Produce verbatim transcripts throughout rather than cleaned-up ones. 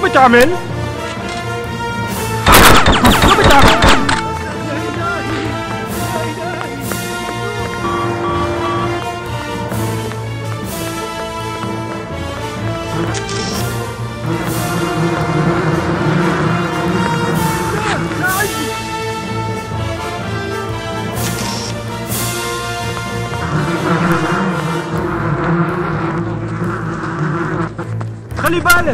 بتعمل؟ شو بتعمل؟ خلي بالك.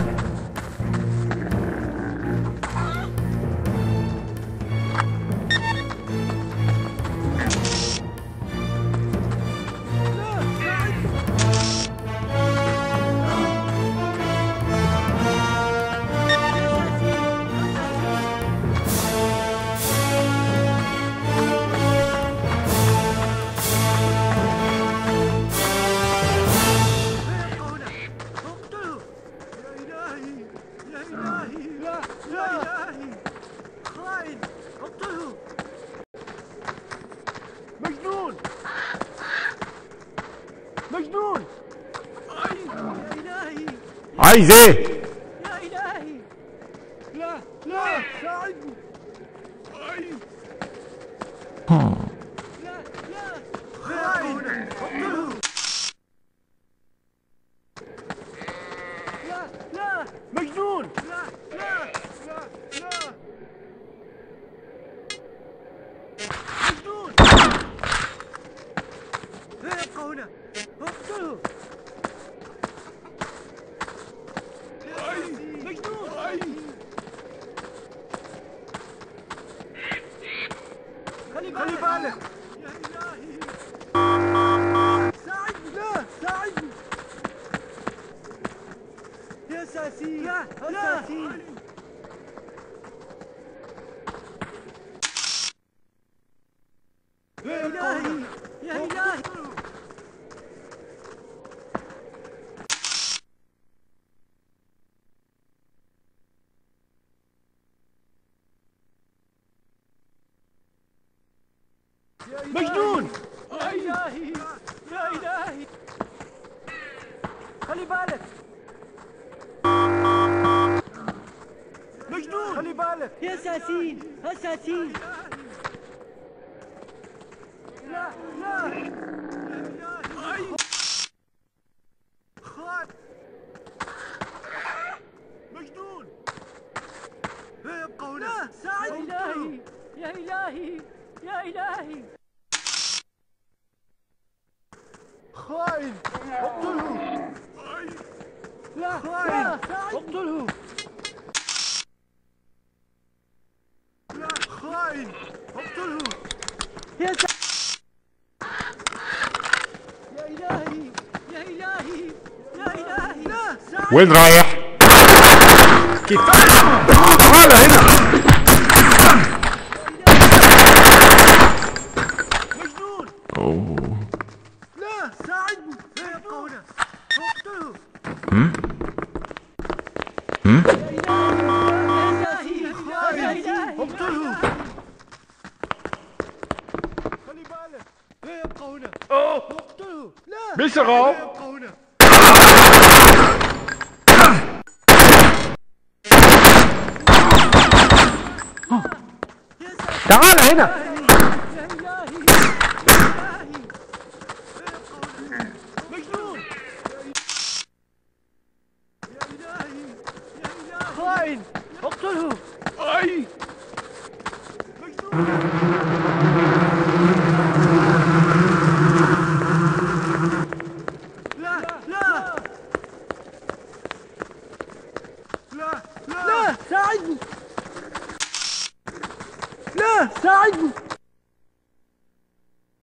مجنون مجنون. يا إلهي عايز ايه؟ يا إلهي. لا لا ساعدني. لا لا خاين اقتله. لا لا مجنون. لا لا لا لا مجنون. لا يبقى هنا. اقتله. مجنون. خلي بالك. خلي بالك. يا إلهي ساعدني. لا ساعدني يا ساسي. لا لا يا إلهي يا إلهي. مجنون. يا إلهي يا إلهي خلي بالك. مجنون. خلي بالك يا ساسين. أساسين. لا لا خاف. مجنون. لا يبقى هنا. ساعد. يا إلهي يا إلهي يا إلهي. خاين اقتله. لا خاين اقتله. لا خاين اقتله. يا س... يا إلهي يا إلهي يا إلهي. لا ساعد. وين رايح؟ كيف؟ تعال هنا. مجنون. اوه. لا ساعدني. لا يبقى هنا. اقتله. هم؟ هم؟ يا إلهي يا إلهي اقتله. خلي بالك. لا يبقى هنا. اقتله. لا بسرعة. لا يبقى هنا. تعال هنا. يا إلهي يا إلهي مجنون. يا إلهي يا إلهي خاين اقتله. اي مجنون.